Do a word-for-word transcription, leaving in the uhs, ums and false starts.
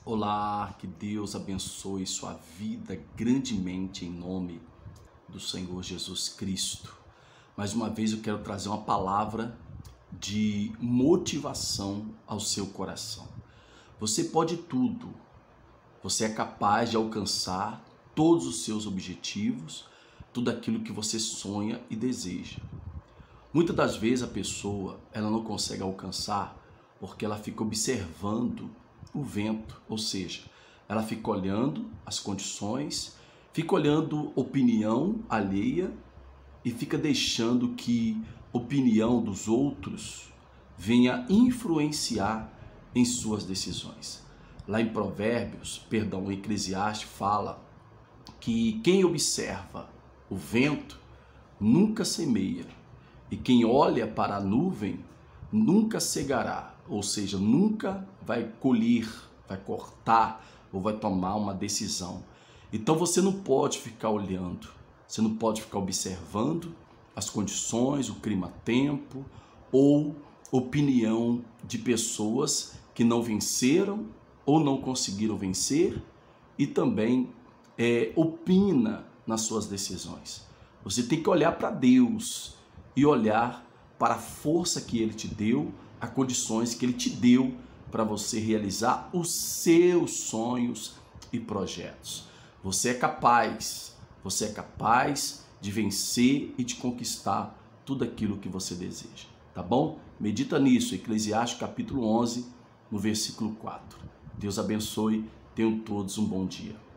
Olá, que Deus abençoe sua vida grandemente em nome do Senhor Jesus Cristo. Mais uma vez eu quero trazer uma palavra de motivação ao seu coração. Você pode tudo, você é capaz de alcançar todos os seus objetivos, tudo aquilo que você sonha e deseja. Muitas das vezes a pessoa ela não consegue alcançar porque ela fica observando o vento, ou seja, ela fica olhando as condições, fica olhando opinião alheia e fica deixando que opinião dos outros venha influenciar em suas decisões. Lá em Provérbios, perdão, em Eclesiastes fala que quem observa o vento nunca semeia e quem olha para a nuvem nunca cegará, ou seja, nunca vai colher, vai cortar ou vai tomar uma decisão. Então você não pode ficar olhando, você não pode ficar observando as condições, o clima-tempo ou opinião de pessoas que não venceram ou não conseguiram vencer e também é, opina nas suas decisões. Você tem que olhar para Deus e olhar para a força que Ele te deu, as condições que Ele te deu para você realizar os seus sonhos e projetos. Você é capaz, você é capaz de vencer e de conquistar tudo aquilo que você deseja, tá bom? Medita nisso, Eclesiastes capítulo onze, no versículo quatro. Deus abençoe, tenham todos um bom dia.